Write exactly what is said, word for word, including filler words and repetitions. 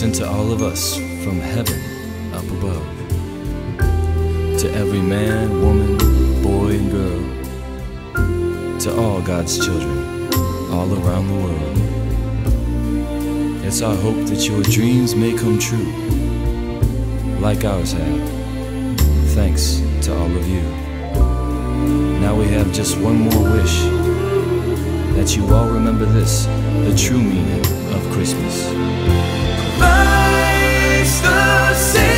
sent to all of us from heaven up above. To every man, woman, boy and girl, to all God's children all around the world. It's our hope that your dreams may come true, like ours have, thanks to all of you. Now we have just one more wish, that you all remember this, the true meaning of Christmas. Life's the same.